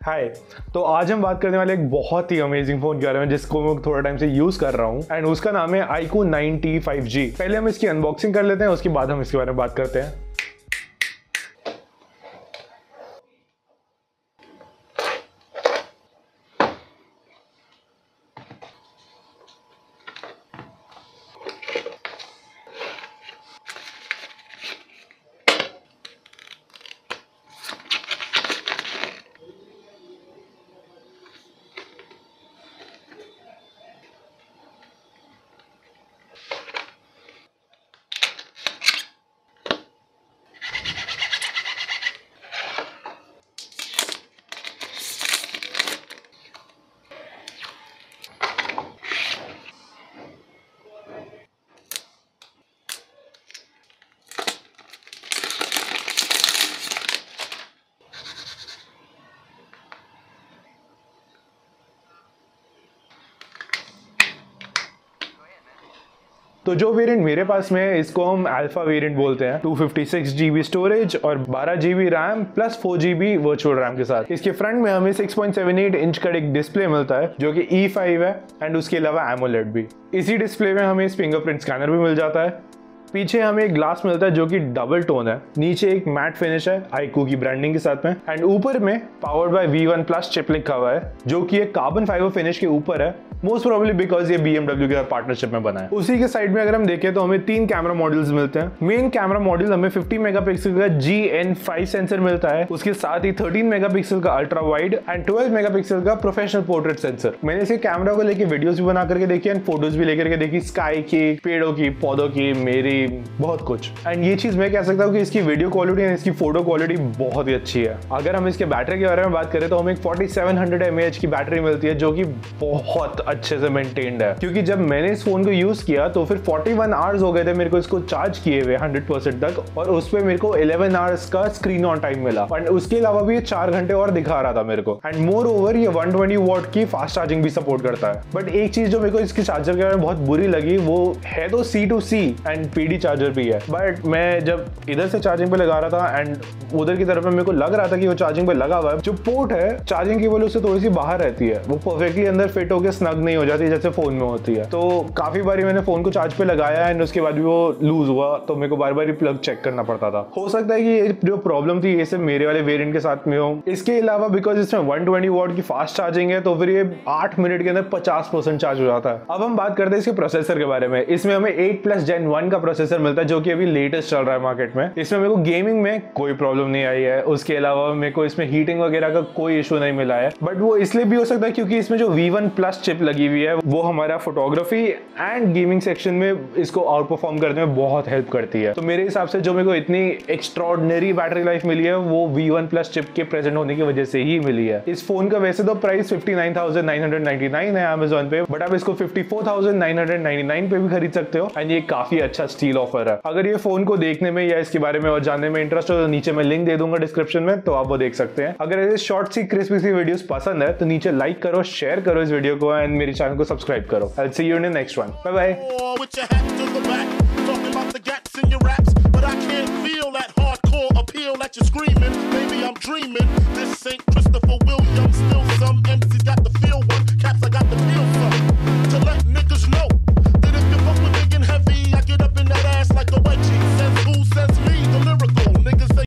हाय, तो आज हम बात करने वाले एक बहुत ही अमेजिंग फोन के बारे में जिसको मैं थोड़ा टाइम से यूज कर रहा हूँ एंड उसका नाम है iQOO 9T 5G। पहले हम इसकी अनबॉक्सिंग कर लेते हैं, उसके बाद हम इसके बारे में बात करते हैं। तो जो वेरिएंट मेरे पास में है इसको हम अल्फा वेरिएंट बोलते हैं। 256 GB स्टोरेज और 12 GB RAM plus 4 GB virtual RAM के साथ। इसके फ्रंट में हमें 6.78 इंच का एक डिस्प्ले मिलता है जो कि E5 है एंड उसके अलावा एमोलेड भी। इसी डिस्प्ले में हमें फिंगरप्रिंट स्कैनर भी मिल जाता है। पीछे हमें एक ग्लास मिलता है जो कि डबल टोन है। नीचे एक मैट फिनिश है iQOO की ब्रांडिंग के साथ में एंड ऊपर में पावर्ड बाय V1+ चिप लिखा हुआ है जो कि एक कार्बन फाइबर फिनिश के ऊपर है, मोस्ट प्रोबेबली बिकॉज ये BMW के पार्टनरशिप में बना है। उसी के साइड में अगर हम देखें तो हमें 3 कैमरा मॉड्यूल्स मिलते हैं। मेन कैमरा मॉड्यूल हमें 50 मेगापिक्सल का GN5 सेंसर मिलता है, उसके साथ ही 13 मेगापिक्सल का अल्ट्रा वाइड एंड 12 मेगापिक्सल का प्रोफेशनल पोर्ट्रेट सेंसर। मैंने इसे कैमरा को लेके वीडियोस भी बना करके देखी एंड फोटोज भी लेकर के देखी, स्काई की, पेड़ों की, पौधों की, मेरी, बहुत कुछ। एंड ये चीज मैं कह सकता हूँ कि इसकी वीडियो क्वालिटी एंड इसकी फोटो क्वालिटी बहुत ही अच्छी है। अगर हम इसके बैटरी के बारे में बात करें तो हमें एक 4700 mAh की बैटरी मिलती है जो कि बहुत अच्छे से मेंटेन्ड है, क्योंकि जब मैंने इस फोन को यूज किया तो फिर 41 आवर्स हो गए थे मेरे को इसको चार्ज किए हुए 100% तक, और उस पे मेरे को 11 आवर्स का स्क्रीन ऑन टाइम मिला एंड उसके अलावा भी 4 घंटे और दिखा रहा था मेरे को। एंड मोर ओवर ये 120 वॉट की फास्ट चार्जिंग भी सपोर्ट करता है। बट एक चीज जो मेरे को इसके चार्जर के बारे में बहुत बुरी लगी वो है तो C2C एंड PD चार्जर भी है, बट मैं जब इधर से चार्जिंग पे लगा रहा था एंड उधर की तरफ में मेरे को लग रहा था कि वो चार्जिंग पे लगा हुआ है, जो पोर्ट है चार्जिंग केबल उससे थोड़ी सी बाहर रहती है, वो परफेक्टली अंदर फिट होकर स्नग नहीं हो जाती जैसे फोन में होती है। तो काफी बारी मैंने फोन को चार्ज पे लगाया एंड उसके बाद भी वो लूज हुआ तो मेरे को बार बार प्लग चेक करना पड़ता था। हो सकता है कि ये जो प्रॉब्लम थी ये सिर्फ मेरे वाले वेरिएंट के साथ में हो। इसके अलावा बिकॉज इसमें 120 वॉट की फास्ट चार्जिंग है तो फिर ये 8 मिनट के अंदर 50% चार्ज हो जाता है। अब हम बात करते हैं इसके प्रोसेसर के बारे में। इसमें हमें 8+ Gen 1 का प्रोसेसर मिलता है जो कि अभी लेटेस्ट चल रहा है मार्केट में। इसमें मेरे को गेमिंग में कोई प्रॉब्लम नहीं आई है, उसके अलावा मेरे को इसमें हीटिंग वगैरह का कोई इशू नहीं मिला है, बट वो इसलिए भी हो सकता है क्योंकि इसमें जो V1+ चिप लगी हुई है वो हमारा फोटोग्राफी एंड गेमिंग सेक्शन में इसको आउट परफॉर्म करने में बहुत हेल्प करती है। तो मेरे हिसाब से जो मेरे को इतनी एक्स्ट्राऑर्डिनरी बैटरी लाइफ मिली है वो V1+ चिप के प्रेजेंट होने की वजह से ही मिली है। इस फोन का वैसे तो प्राइस 59,999 है अमेजोन पे, बट आप इसको 54,999 पे भी खरीद सकते हो एंड ये काफी अच्छा स्टील ऑफर है। अगर ये फोन को देखने में या इसके बारे में और जानने में इंटरेस्ट हो तो नीचे मैं लिंक दे दूंगा डिस्क्रिप्शन में, तो आप वो देख सकते हैं। अगर ऐसे शॉर्ट सी क्रिस्पी सी वीडियोस पसंद है तो नीचे लाइक करो, शेयर करो इस वीडियो को एंड मेरे चैनल को सब्सक्राइब करो। I'll see you in the next one. Bye bye. With your hat to the back, talking about the gaps in your raps, but I can't feel that hardcore appeal that you're screaming. Maybe I'm dreaming. This ain't Christopher Williams, still some MCs got the